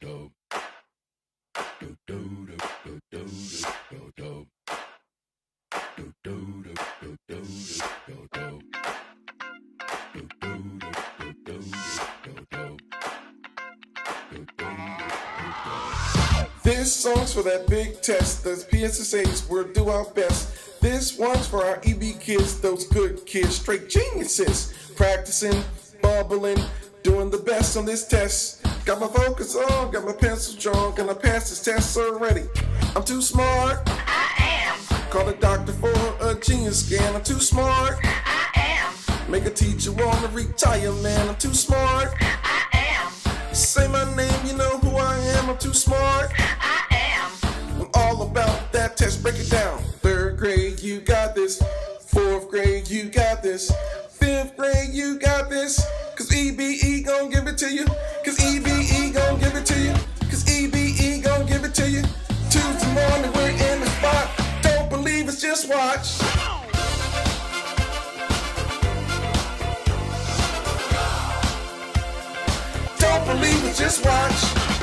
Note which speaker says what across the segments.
Speaker 1: This song's for that big test, those PSSAs, we'll do our best. This one's for our EB kids, those good kids, straight geniuses. Practicing, bubbling, doing the best on this test. Got my focus on, got my pencil drawn, gonna pass this test already. I'm too smart.
Speaker 2: I am.
Speaker 1: Call the doctor for a genius scan. I'm too smart.
Speaker 2: I am.
Speaker 1: Make a teacher wanna retire, man. I'm too smart.
Speaker 2: I am.
Speaker 1: Say my name, you know who I am. I'm too smart.
Speaker 2: I am.
Speaker 1: I'm all about that test. Break it down. Third grade, you got this. Fourth grade, you got this. Fifth grade, you got this. Cause EBE gon' give it to you. Cause EBE gon' give it to you. Cause EBE gon' give it to you. Tuesday morning, we're in the spot. Don't believe us, just watch. Don't believe us, just watch.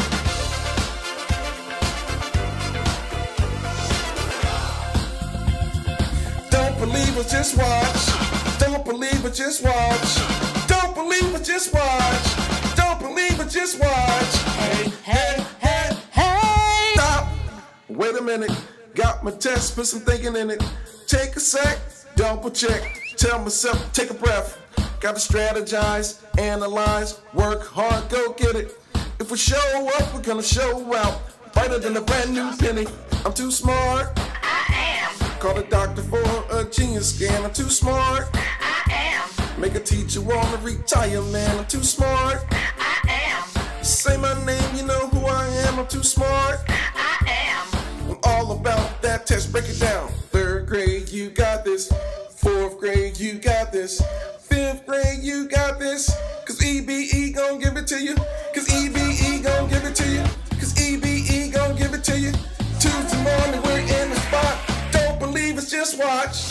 Speaker 1: Don't believe us, just watch. Don't believe it, just watch. Don't believe it, just watch. Don't believe it, just watch.
Speaker 2: Hey, hey, hey, hey.
Speaker 1: Stop. Wait a minute. Got my test, put some thinking in it. Take a sec, double check. Tell myself, take a breath. Gotta strategize, analyze, work hard, go get it. If we show up, we're gonna show out. Brighter than a brand new penny. I'm too smart.
Speaker 2: I am.
Speaker 1: Call the doctor for a genius scan. I'm too smart.
Speaker 2: I am.
Speaker 1: Make a teacher wanna retire, man. I'm too smart.
Speaker 2: I am.
Speaker 1: Say my name, you know who I am. I'm too smart.
Speaker 2: I am.
Speaker 1: I'm all about that test. Break it down. Third grade, you got this. Fourth grade, you got this. Fifth grade, you got this. Cause EBE gon' give it to you. Cause EBE gon' give it to you. Cause EBE gon' give it to you. Tuesday morning, we're in the spot. Don't believe us, just watch.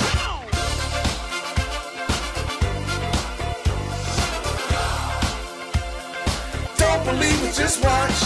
Speaker 1: Don't believe it, just watch.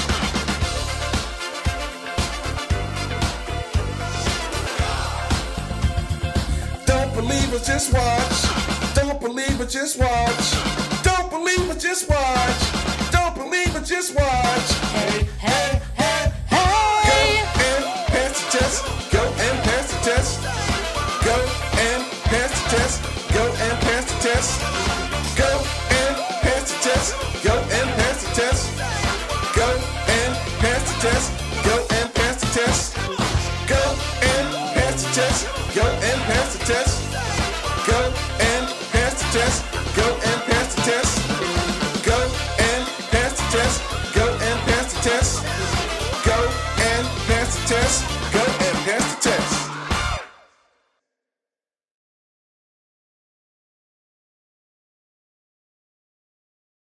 Speaker 1: Don't believe it, just watch. Don't believe it, just watch. Don't believe it, just watch. Don't believe it, just watch.
Speaker 2: Hey, hey, hey,
Speaker 1: Go
Speaker 2: hey.
Speaker 1: and pass the test. Go and pass the test. Go and pass the test. Go and pass the test. Go and pass the test. Go and pass the test. Go and pass the test. Go and pass the test. Go and pass the test. Go and pass the test. Go and pass the test. Go and pass the test. Go and pass the test. Go and pass the test. Go and pass the test.